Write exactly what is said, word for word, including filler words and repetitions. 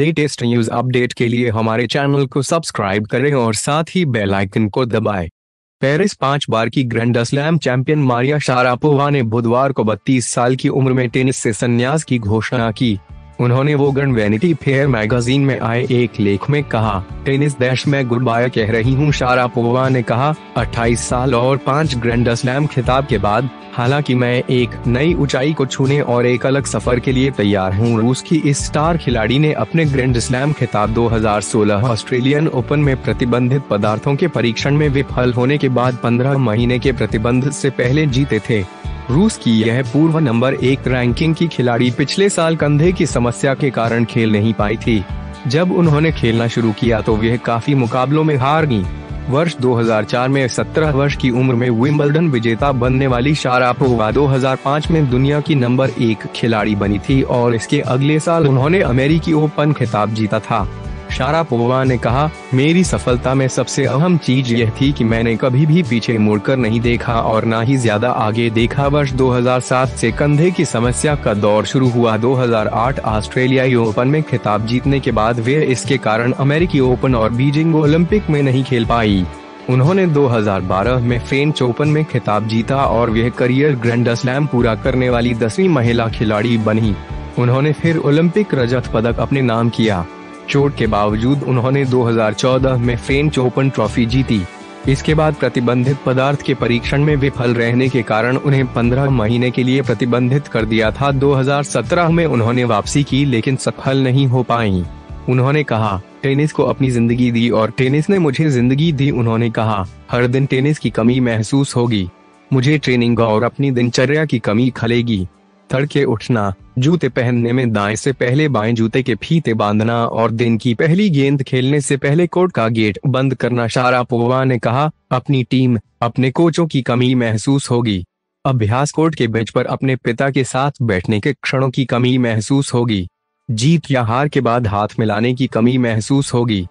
Latest news update के लिए हमारे चैनल को सब्सक्राइब करें और साथ ही बेल आइकन को दबाएं। पेरिस पांच बार की grand slam champion Maria Sharapova ने बुधवार को बत्तीस साल की उम्र में टेनिस से संन्यास की घोषणा की। उन्होंने Vogue and Vanity Fair magazine में आए एक लेख में कहा, टेनिस देश में गुड बाय कह रही हूँ। शारापोवा ने कहा, अट्ठाईस साल और पांच ग्रैंड स्लैम खिताब के बाद हालांकि मैं एक नई ऊंचाई को छूने और एक अलग सफर के लिए तैयार हूँ। रूस की इस स्टार खिलाड़ी ने अपने ग्रैंड स्लैम खिताब दो हज़ार सोलह ऑस्ट्रेलियन ओपन में प्रतिबंधित पदार्थों के परीक्षण में विफल होने के बाद पंद्रह महीने के प्रतिबंध से पहले जीते थे। रूस की यह पूर्व नंबर एक रैंकिंग की खिलाड़ी पिछले साल कंधे की समस्या के कारण खेल नहीं पाई थी। जब उन्होंने खेलना शुरू किया तो वह काफी मुकाबलों में हार गईं। वर्ष दो हज़ार चार में सत्रह वर्ष की उम्र में विंबलडन विजेता बनने वाली शारापोवा दो हज़ार पाँच में दुनिया की नंबर एक खिलाड़ी बनी थी और इसके अगले साल उन्होंने अमेरिकी ओपन खिताब जीता था। शारापोवा ने कहा, मेरी सफलता में सबसे अहम चीज यह थी कि मैंने कभी भी पीछे मुड़कर नहीं देखा और न ही ज्यादा आगे देखा। वर्ष दो हज़ार सात से कंधे की समस्या का दौर शुरू हुआ। दो हज़ार आठ ऑस्ट्रेलियाई ओपन में खिताब जीतने के बाद वे इसके कारण अमेरिकी ओपन और बीजिंग ओलंपिक में नहीं खेल पाई। उन्होंने दो हज़ार बारह में फ्रेंच ओपन में खिताब जीता और वह करियर ग्रैंड स्लैम पूरा करने वाली दसवीं महिला खिलाड़ी बनी। उन्होंने फिर ओलंपिक रजत पदक अपने नाम किया। चोट के बावजूद उन्होंने दो हज़ार चौदह में फ्रेंच ओपन ट्रॉफी जीती। इसके बाद प्रतिबंधित पदार्थ के परीक्षण में विफल रहने के कारण उन्हें पंद्रह महीने के लिए प्रतिबंधित कर दिया था। दो हज़ार सत्रह में उन्होंने वापसी की लेकिन सफल नहीं हो पाई। उन्होंने कहा, टेनिस को अपनी जिंदगी दी और टेनिस ने मुझे जिंदगी दी। उन्होंने कहा, हर दिन टेनिस की कमी महसूस होगी। मुझे ट्रेनिंग और अपनी दिनचर्या की कमी खलेगी। तड़के उठना, जूते पहनने में दाएं से पहले बाएं जूते के फीते बांधना और दिन की पहली गेंद खेलने से पहले कोर्ट का गेट बंद करना। शारापोवा ने कहा, अपनी टीम, अपने कोचों की कमी महसूस होगी। अभ्यास कोर्ट के बेंच पर अपने पिता के साथ बैठने के क्षणों की कमी महसूस होगी। जीत या हार के बाद हाथ मिलाने की कमी महसूस होगी।